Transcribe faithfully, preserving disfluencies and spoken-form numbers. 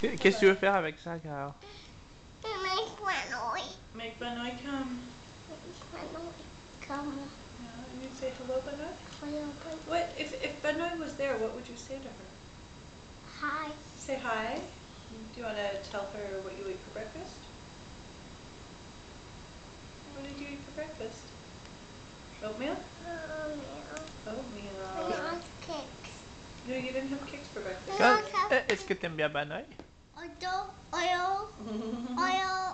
Qu'est-ce que tu veux faire avec ça, Caro? Make Ba Noi. Make Ba Noi come. Ba Noi come. Yeah, and you'd say hello, Ba Noi? Hello, What if if Ba Noi was there? What would you say to her? hi. Say hi. Do you want to tell her what you ate for breakfast? What did you eat for breakfast? Oatmeal? Oatmeal. Oatmeal. Not cakes. No, you didn't have cakes for breakfast. Not Est-ce que t'aimes bien Ba Noi? oil, oil, oil.